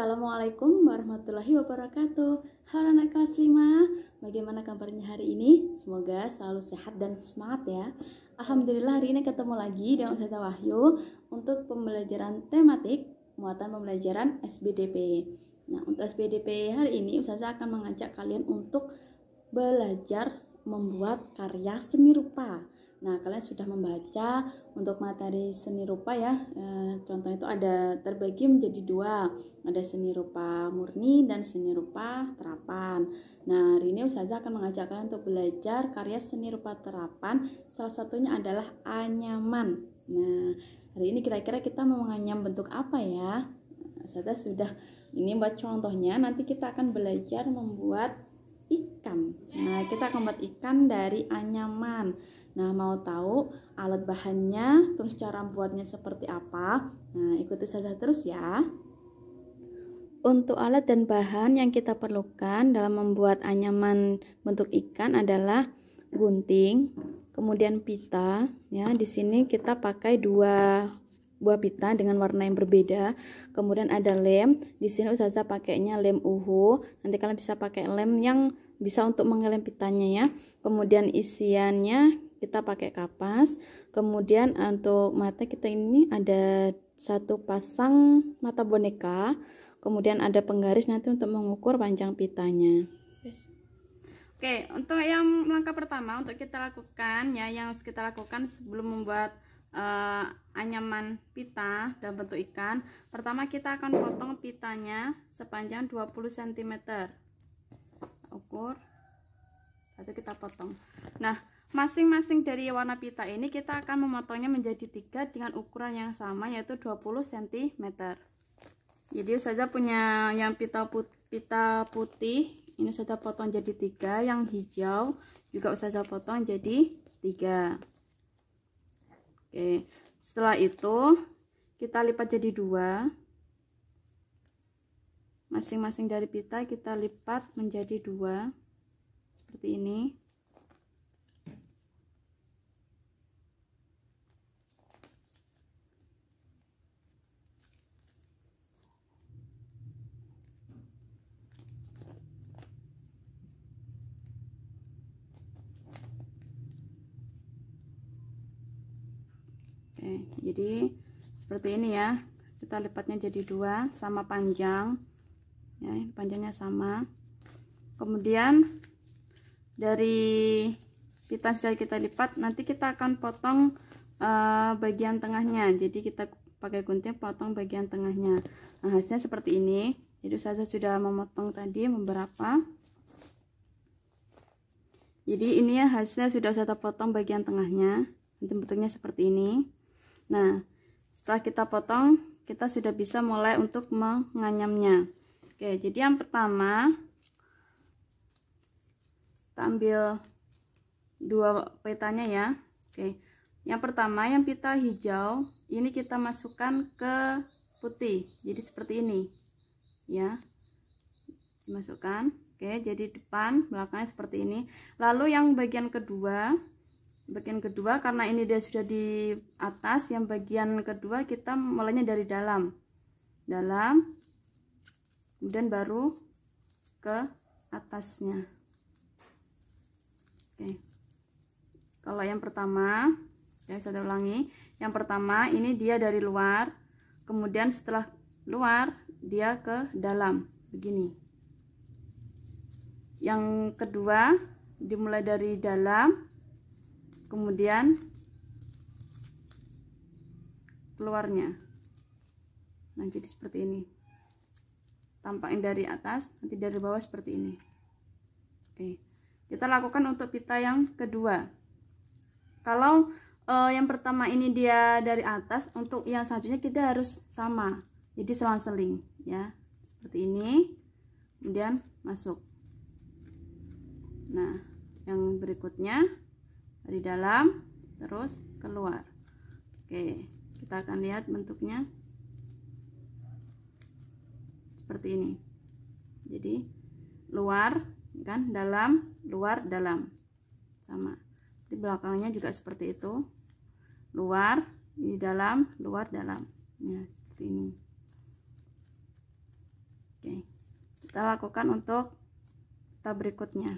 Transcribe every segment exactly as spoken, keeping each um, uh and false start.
Assalamualaikum warahmatullahi wabarakatuh. Halo anak kelas lima, bagaimana kabarnya hari ini? Semoga selalu sehat dan semangat ya. Alhamdulillah hari ini ketemu lagi dengan Ustazah Wahyu untuk pembelajaran tematik muatan pembelajaran S B D P. Nah, untuk S B D P hari ini Ustazah akan mengajak kalian untuk belajar membuat karya seni rupa. Nah, kalian sudah membaca untuk materi seni rupa ya. E, contoh itu ada terbagi menjadi dua. Ada seni rupa murni dan seni rupa terapan. Nah, hari ini Ustazah akan mengajak kalian untuk belajar karya seni rupa terapan. Salah satunya adalah anyaman. Nah, hari ini kira-kira kita mau menganyam bentuk apa ya? Ustazah sudah ini buat contohnya. Nanti kita akan belajar membuat ikan. Nah, kita akan buat ikan dari anyaman. Nah, mau tahu alat bahannya, terus cara buatnya seperti apa? Nah, ikuti saja terus ya. Untuk alat dan bahan yang kita perlukan dalam membuat anyaman bentuk ikan adalah gunting, kemudian pita. Ya, di sini kita pakai dua buah pita dengan warna yang berbeda. Kemudian ada lem. Di sini Ustazah pakainya lem uhu. Nanti kalian bisa pakai lem yang bisa untuk mengelem pitanya ya. Kemudian isiannya kita pakai kapas. Kemudian untuk mata kita ini ada satu pasang mata boneka. Kemudian ada penggaris nanti untuk mengukur panjang pitanya. Yes. Oke, untuk yang langkah pertama untuk kita lakukan ya, yang harus kita lakukan sebelum membuat uh, anyaman pita dalam bentuk ikan. Pertama kita akan potong pitanya sepanjang dua puluh sentimeter. Ukur. Lalu kita potong. Nah, masing-masing dari warna pita ini kita akan memotongnya menjadi tiga dengan ukuran yang sama, yaitu dua puluh sentimeter. Jadi Ustazah punya yang pita putih, pita putih ini Ustazah potong jadi tiga, yang hijau juga Ustazah potong jadi tiga. Oke, setelah itu kita lipat jadi dua. Masing-masing dari pita kita lipat menjadi dua seperti ini. Oke, jadi seperti ini ya, kita lipatnya jadi dua, sama panjang ya, panjangnya sama. Kemudian dari pita sudah kita lipat, nanti kita akan potong uh, bagian tengahnya. Jadi kita pakai gunting potong bagian tengahnya. Nah, hasilnya seperti ini. Jadi saya sudah memotong tadi beberapa. Jadi ini ya hasilnya, sudah saya potong bagian tengahnya. Nanti bentuknya seperti ini. Nah, setelah kita potong, kita sudah bisa mulai untuk menganyamnya. Oke, jadi yang pertama kita ambil dua pitanya ya. Oke, yang pertama yang pita hijau ini kita masukkan ke putih, jadi seperti ini ya, dimasukkan. Oke, jadi depan belakangnya seperti ini. Lalu yang bagian kedua bagian kedua karena ini dia sudah di atas, yang bagian kedua kita mulainya dari dalam dalam kemudian baru ke atasnya. Oke, kalau yang pertama ya, saya ulangi, yang pertama ini dia dari luar, kemudian setelah luar dia ke dalam begini. Yang kedua dimulai dari dalam kemudian keluarnya. Nah, jadi seperti ini tampaknya dari atas, nanti dari bawah seperti ini. Oke, kita lakukan untuk pita yang kedua. Kalau eh, yang pertama ini dia dari atas, untuk yang selanjutnya kita harus sama, jadi selang-seling ya, seperti ini, kemudian masuk. Nah, yang berikutnya dari dalam terus keluar. Oke, kita akan lihat bentuknya seperti ini. Jadi luar kan, dalam, luar, dalam, sama. Di belakangnya juga seperti itu, luar, di dalam, luar, dalam ya, seperti ini. kita lakukan untuk tahap berikutnya.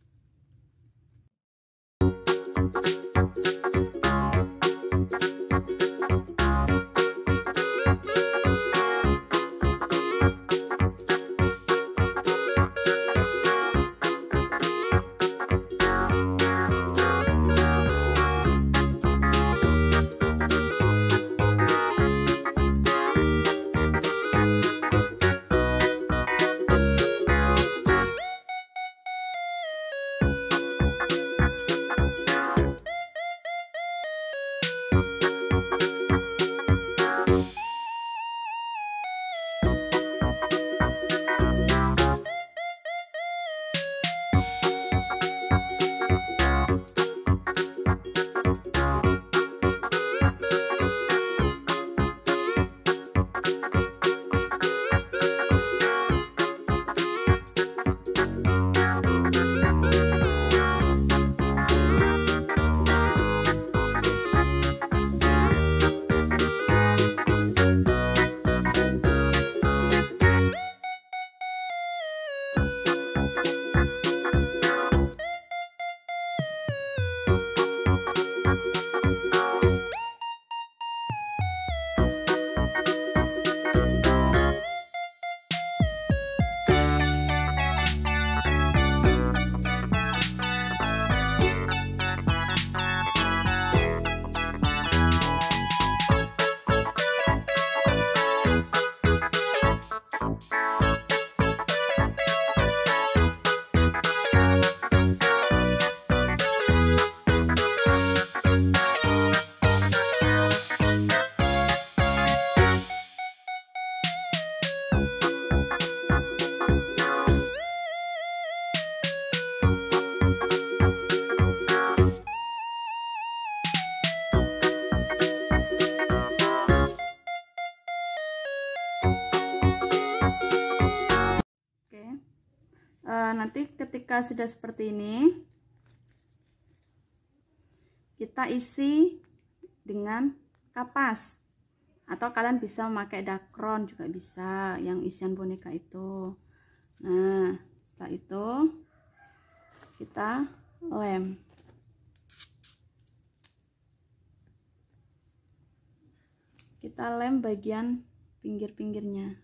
Nanti ketika sudah seperti ini, kita isi dengan kapas, atau kalian bisa memakai dakron juga bisa, yang isian boneka itu. Nah, setelah itu kita lem. Kita lem bagian pinggir-pinggirnya.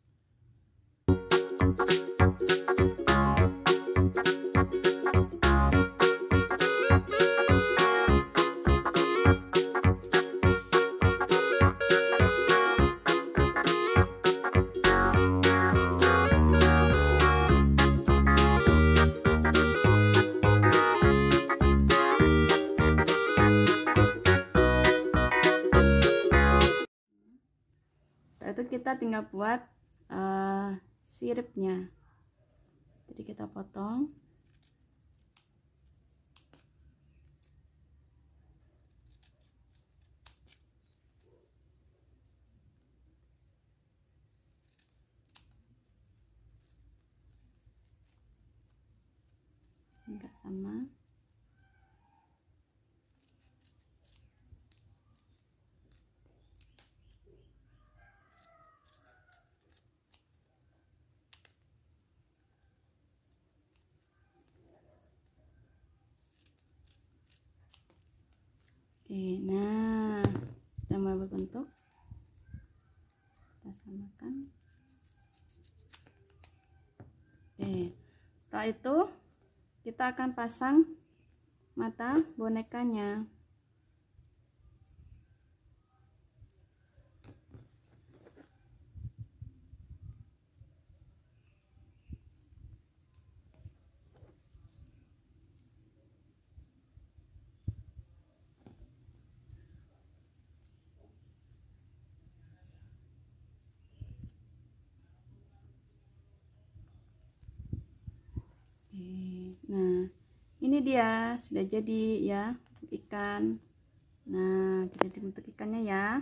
Itu kita tinggal buat uh, siripnya. Jadi kita potong. Enggak sama. Oke, nah sudah mulai berbentuk, kita samakan. Oke, setelah itu kita akan pasang mata bonekanya. Nah, ini dia sudah jadi ya ikan. Nah, jadi dibentuk ikannya ya.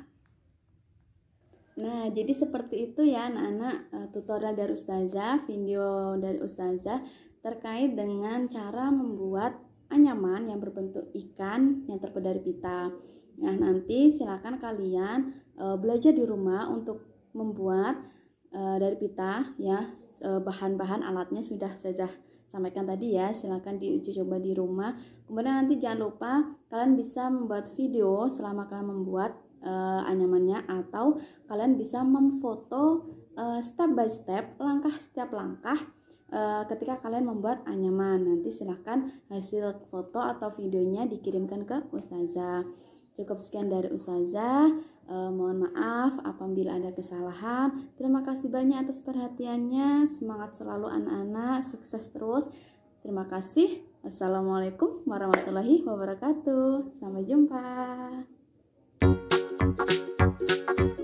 Nah, jadi seperti itu ya anak-anak, tutorial dari Ustazah, video dari Ustazah terkait dengan cara membuat anyaman yang berbentuk ikan yang terbuat dari pita. Nah, nanti silakan kalian e, belajar di rumah untuk membuat uh, dari pita ya. Uh, bahan-bahan alatnya sudah saya sampaikan tadi ya, silahkan diuji coba di rumah. Kemudian nanti jangan lupa kalian bisa membuat video selama kalian membuat uh, anyamannya, atau kalian bisa memfoto uh, step by step, langkah setiap langkah uh, ketika kalian membuat anyaman. Nanti silahkan hasil foto atau videonya dikirimkan ke Ustazah. Cukup sekian dari Ustazah. Uh, mohon maaf apabila ada kesalahan. Terima kasih banyak atas perhatiannya. Semangat selalu anak-anak, sukses terus. Terima kasih. Wassalamualaikum warahmatullahi wabarakatuh. Sampai jumpa.